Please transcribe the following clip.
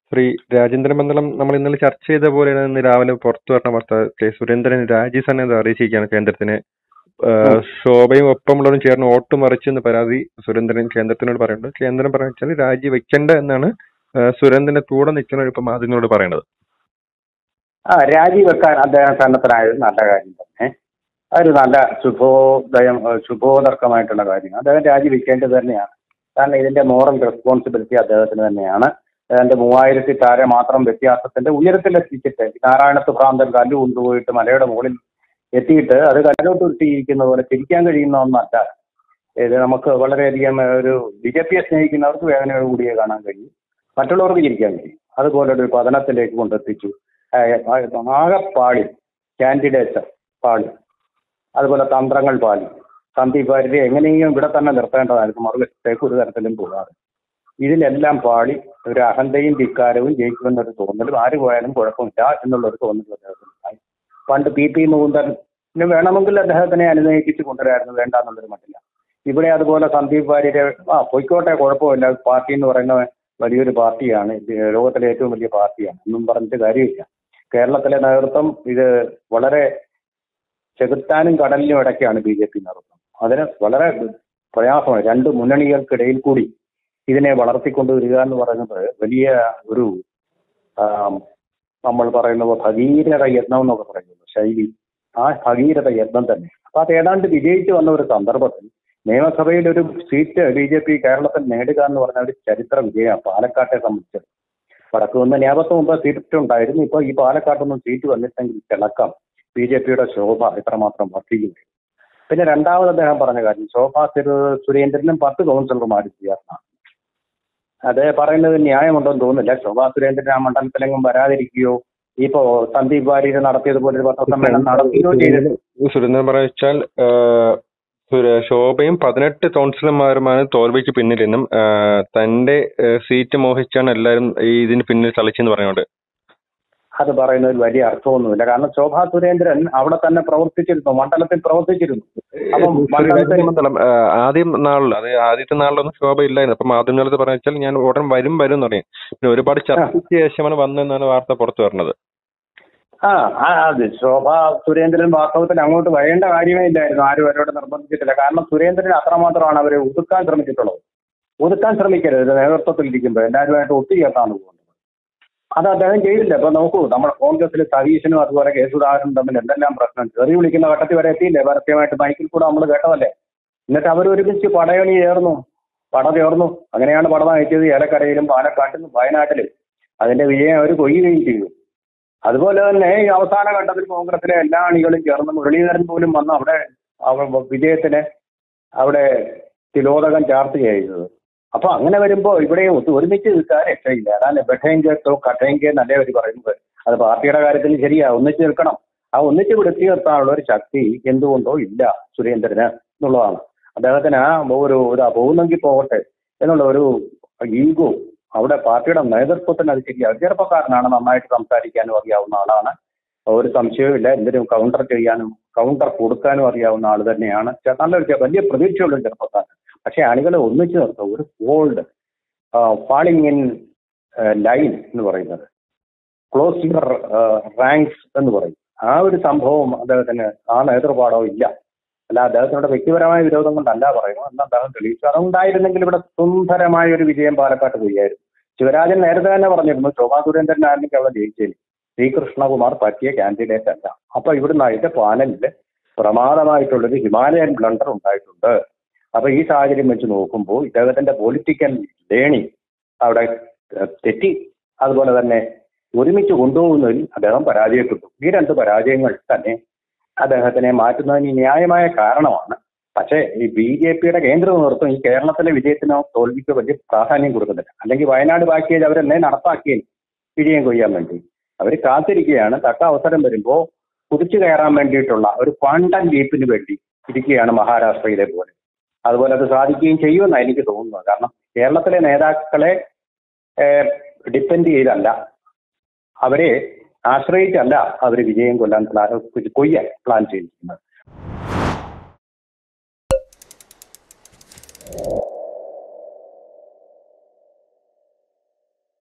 ശ്രീ രാജേന്ദ്രൻ പന്തളം നമ്മൾ ഇന്നലെ ചർച്ച ചെയ്ത പോലെയാണ് ഇന്ന് രാവിലെ പുറത്തു പറഞ്ഞ വാർത്ത. സുരേന്ദ്രൻ രാജിസന്നദ്ധ അറിയിച്ചിരിക്കുകയാണ് കേന്ദ്രത്തിന്. ശോഭയും ഒപ്പമുള്ളവരും ചേർന്ന് വോട്ട് മറിച്ചെന്ന് പരാതി സുരേന്ദ്രൻ കേന്ദ്രത്തിനോട് പറയുന്നുണ്ട്. കേന്ദ്രം പറഞ്ഞാൽ രാജി വെക്കേണ്ട എന്നാണ് സുരേന്ദ്രന്റെ കൂടെ നിൽക്കുന്നവർ ഇപ്പൊ മാധ്യമങ്ങളോട് പറയുന്നത്. രാജിവെക്കാൻ അദ്ദേഹം സന്നദ്ധനായത് നല്ല കാര്യം തന്നെ. അതൊരു നല്ല ശുഭോദർക്കമായിട്ടുള്ള കാര്യം. അദ്ദേഹം രാജിവെക്കേണ്ടത് തന്നെയാണ്. കാരണം ഇതിന്റെ മോറൽ റെസ്പോൺസിബിലിറ്റി അദ്ദേഹത്തിന് തന്നെയാണ്. അതിന്റെ 3000 താരെ മാത്രം വ്യത്യാസത്തിന്റെ ഉയരത്തിലെത്തിച്ചിട്ട് നാരായണത്ത് ഭ്രാന്തൻ കല്ല് കൊണ്ടുപോയിട്ട് മലയുടെ മുകളിൽ എത്തിയിട്ട് അത് കല്ലോട്ട് ഉരുട്ടിയിരിക്കുന്ന പോലെ തിരിക്കാൻ കഴിയുന്ന ഒന്നല്ല. ഇത് നമുക്ക് വളരെയധികം ഒരു BJP-യെ സ്നേഹിക്കുന്നവർക്ക് വേദനയോട് കൂടിയേ കാണാൻ കഴിയും, മറ്റുള്ളവർക്ക് ചിരിക്കാൻ കഴിയും. അതുപോലൊരു പതനത്തിലേക്ക് കൊണ്ടെത്തിച്ചു. ആകെ പാളി, കാൻഡിഡേറ്റ് പാളി, അതുപോലെ തന്ത്രങ്ങൾ പാളി. സന്ദീപ് വാര്യരെ എങ്ങനെയും ഇവിടെ തന്നെ നിർത്തേണ്ടതായിരുന്നു, മറുവശത്തേക്ക് ഒരു തരത്തിലും പോകാതെ. ഇതിലെല്ലാം പാളി ഒരു അഹന്തയും ധിക്കാരവും ജയിക്കുമെന്നൊരു തോന്നലും ആര് പോയാലും കുഴപ്പമില്ല എന്നുള്ളൊരു തോന്നൽ അദ്ദേഹത്തിനുണ്ടായി. പണ്ട് PP മുകുന്ദന് വേണമെങ്കിൽ അദ്ദേഹത്തിനെ അനുനയിപ്പിച്ച് കൊണ്ടുവരായിരുന്നു, വേണ്ട എന്നുള്ളൊരു മട്ടില്ല. ഇവിടെ അതുപോലെ സന്ദീപ് വാര്യരെ പൊയ്ക്കോട്ടെ, കുഴപ്പമില്ല, പാർട്ടി എന്ന് പറയുന്ന വലിയൊരു പാർട്ടിയാണ്, ലോകത്തിലെ ഏറ്റവും വലിയ പാർട്ടിയാണ്, ഒന്നും പറഞ്ഞിട്ട് കാര്യമില്ല. കേരളത്തിലെ നേതൃത്വം ഇത് വളരെ ചെകുത്താനും കടലിനും ഇടയ്ക്കാണ് BJP നേതൃത്വം. അതിന് വളരെ പ്രയാസമാണ്. രണ്ട് മുന്നണികൾക്കിടയിൽ കൂടി ഇതിനെ വളർത്തിക്കൊണ്ടുവരിക എന്ന് പറയുന്നത് വലിയ ഒരു നമ്മൾ പറയുന്നത് ഭഗീരഥ യത്നം എന്നൊക്കെ പറയുന്നത് ശൈലി, ആ ഭഗീരഥ യത്നം തന്നെ. അപ്പൊ അത് ഏതാണ്ട് വിജയിച്ചു വന്ന ഒരു സന്ദർഭത്തിൽ നിയമസഭയിൽ ഒരു സീറ്റ് BJP കേരളത്തിൽ നേടുക എന്ന് പറഞ്ഞ ഒരു ചരിത്ര വിജയമാണ് പാലക്കാട്ടെ സംബന്ധിച്ചത്. വടക്ക് നിന്ന് നേപത്ത് മുമ്പ് സീറ്റ് ഉണ്ടായിരുന്നു. ഇപ്പൊ ഈ പാലക്കാട്ടൊന്നും സീറ്റ് വന്നിട്ടെങ്കിൽ തിളക്കം BJP-യുടെ ശോഭ എത്രമാത്രം വർദ്ധിക്കുന്നു. പിന്നെ രണ്ടാമത് അദ്ദേഹം പറഞ്ഞ കാര്യം, ശോഭാ സുരേന്ദ്രനും 10 കൗൺസിലർമാർ ചേർന്നാണ്. അത് പറയുന്നത് ന്യായമുണ്ടെന്ന് തോന്നുന്നില്ല. ശോഭാ സുരേന്ദ്രൻ ആ മണ്ഡലത്തിലെങ്കിലും വരാതിരിക്കുകയോ ഇപ്പോ സന്ദീപ് വാര്യർ നടത്തിയതുപോലെ ഒരു പത്രസമ്മേളനം നടത്തുകയോ ചെയ്തത്. സുരേന്ദ്രൻ പറഞ്ഞാൽ ശോഭയും 18 കൗൺസിലർമാരുമാണ് തോൽവിക്ക് പിന്നിലെന്നും തന്റെ സീറ്റ് മോഹിച്ചാണ് എല്ലാവരും ഇതിന് പിന്നിൽ തളിച്ചെന്ന് പറഞ്ഞുകൊണ്ട് അത് പറയുന്നതിൽ വലിയ അർത്ഥമൊന്നുമില്ല. കാരണം ശോഭാ സുരേന്ദ്രൻ അവിടെ തന്നെ പ്രവർത്തിച്ചിരുന്നു, മണ്ഡലത്തിൽ പ്രവർത്തിച്ചിരുന്നു. അപ്പം ആദ്യത്തെ നാളിലൊന്നും ശോഭ ഇല്ലായിരുന്നു. അപ്പൊ മാധ്യമങ്ങളത് പറഞ്ഞാൽ ഞാൻ ഉടൻ വരും എന്ന് പറഞ്ഞു. പിന്നെ ഒരുപാട് ചർച്ചയ്ക്ക് ശേഷമാണ് വന്നതെന്നാണ് വാർത്ത പുറത്തു വരുന്നത്. അത് ശോഭാ സുരേന്ദ്രൻ വാസ്തവത്തിൽ അങ്ങോട്ട് വരേണ്ട കാര്യമേ ഇല്ലായിരുന്നു. ആരും അവരോട് നിർബന്ധിച്ചിട്ടില്ല. കാരണം സുരേന്ദ്രൻ അത്രമാത്രമാണ് അവരെ ഒതുക്കാൻ ശ്രമിച്ചിട്ടുള്ളത്. ഒതുക്കാൻ ശ്രമിക്കരുത് നേതൃത്വത്തിൽ ഇരിക്കുമ്പോൾ, എല്ലാവരുമായിട്ട് ഒത്തുചേർത്താണ് പോകുന്നത്. അത് അദ്ദേഹം ചെയ്തില്ല. ഇപ്പൊ നോക്കൂ, നമ്മുടെ കോൺഗ്രസിൽ സതീശനും അതുപോലെ കെ സുധാകരനും തമ്മിൽ എന്തെല്ലാം പ്രശ്നം, ചെറിയ വിളിക്കുന്ന ഘട്ടത്തിൽ വരെ എത്തിയില്ലേ, പരസ്യമായിട്ട് മൈക്കിൽ കൂടെ നമ്മൾ കേട്ടതല്ലേ. എന്നിട്ട് അവർ ഒരുമിച്ച് പട ചേർന്നു. അങ്ങനെയാണ് പട നയിച്ചത് ഏലക്കരയിലും പാലക്കാട്ടിലും വയനാട്ടിലും. അതിന്റെ വിജയം അവർ കൊയ്യുകയും ചെയ്തു. അതുപോലെ തന്നെ ഈ അവസാന ഘട്ടത്തിൽ കോൺഗ്രസിലെ എല്ലാ അണികളും ചേർന്ന് മുരളീധരൻ പോലും വന്ന് അവിടെ വിജയത്തിന് അവിടെ തിലോദകം ചാർത്ത് ചെയ്തത്. അപ്പൊ അങ്ങനെ വരുമ്പോ ഇവിടെ ഒരുമിച്ച് നിൽക്കാൻ രക്ഷയില്ല. അതാണ് ബെഠേങ്കോ കഠേങ്കോ എന്നല്ലേ അവർ പറയുന്നത്. അത് പാർട്ടിയുടെ കാര്യത്തിൽ ശരിയാ, ഒന്നിച്ച് നിൽക്കണം. ആ ഒന്നിച്ച് പിടിച്ചു നിർത്താനുള്ള ഒരു ശക്തി എന്തുകൊണ്ടോ ഇല്ല സുരേന്ദ്രന് എന്നുള്ളതാണ്. അദ്ദേഹത്തിന് പോകുന്നെങ്കിൽ പോകട്ടെ എന്നുള്ള ഒരു ഈഗോ അവിടെ പാർട്ടിയുടെ നേതൃത്വത്തിന് അത് ശരിയാവും. ചെറുപ്പക്കാരനാണ്, നന്നായിട്ട് സംസാരിക്കാനും അറിയാവുന്ന ആളാണ്, ഒരു സംശയവുമില്ല. എന്തിനും കൗണ്ടർ കൊടുക്കാനും അറിയാവുന്ന ആൾ തന്നെയാണ്. നല്ലൊരു വലിയ പ്രതീക്ഷയുള്ള ചെറുപ്പക്കാരൻ. പക്ഷെ ആളുകളെ ഒന്നിച്ചു നിർത്തും. ഒരു ഫോൾഡ് ഫാളിങ് ഇൻ ലൈൻ എന്ന് പറയുന്നത്, ക്ലോസ് യുവർ റാങ്ക്സ് എന്ന് പറയും. ആ ഒരു സംഭവം അദ്ദേഹത്തിന് ആ നേതൃപാഠവും ഇല്ല. അല്ല, അദ്ദേഹത്തിനോട് വ്യക്തിപരമായ വിരോധം കൊണ്ടല്ല പറയുന്നത്, എന്ന് അദ്ദേഹം തെളിയിച്ചു. അതുണ്ടായിരുന്നെങ്കിൽ ഇവിടെ സുന്ദരമായ ഒരു വിജയം പാലക്കാട്ട് പോയായിരുന്നു. ശിവരാജൻ നേരത്തെ തന്നെ പറഞ്ഞിരുന്നു, ശോഭാ സുരേന്ദ്രനായിരുന്നെങ്കിൽ അവിടെ ജയിച്ചേന്. ശ്രീകൃഷ്ണകുമാർ പറ്റിയ കാൻഡിഡേറ്റ് അല്ല. അപ്പൊ ഇവിടുന്ന് അതിന്റെ പാനലില് പ്രമാദമായിട്ടുള്ളൊരു ഹിമാലയൻ ബ്ലണ്ടർ ഉണ്ടായിട്ടുണ്ട്. അപ്പൊ ഈ സാഹചര്യം വെച്ച് നോക്കുമ്പോൾ ഇദ്ദേഹത്തിന്റെ പൊളിറ്റിക്കൽ ലേണിംഗ് അവിടെ തെറ്റി. അതുപോലെ തന്നെ ഒരുമിച്ച് കൊണ്ടുപോകുന്നതിൽ അദ്ദേഹം പരാജയപ്പെട്ടു. ഈ 2 പരാജയങ്ങൾ തന്നെ അദ്ദേഹത്തിനെ മാറ്റുന്നതിന് ന്യായമായ കാരണമാണ്. പക്ഷേ ഈ BJP-യുടെ കേന്ദ്ര നേതൃത്വം ഈ കേരളത്തിലെ വിജയത്തിനോ തോൽവിക്കോ വലിയ പ്രാധാന്യം കൊടുക്കുന്നില്ല. അല്ലെങ്കിൽ വയനാട് ബാക്കിയത് അവരെന്നെ നടപ്പാക്കിയതിന് വിജയം കൊയ്യാൻ വേണ്ടി അവർ കാത്തിരിക്കുകയാണ്. തക്ക അവസരം വരുമ്പോൾ കുതിച്ചു കയറാൻ വേണ്ടിയിട്ടുള്ള ഒരു ക്വാണ്ടം ലീപ്പിന് വേണ്ടി ഇരിക്കുകയാണ് മഹാരാഷ്ട്രയിലെ പോലെ. അതുപോലെ അത് സാധിക്കുകയും ചെയ്യുമെന്നാണ് എനിക്ക് തോന്നുന്നത്. കാരണം കേരളത്തിലെ നേതാക്കളെ ഡിപ്പെൻഡ് ചെയ്തല്ല, അവരെ ആശ്രയിച്ചല്ല അവർ വിജയം കൊയ്യാൻ പ്ലാൻ ചെയ്തിരിക്കുന്നത്.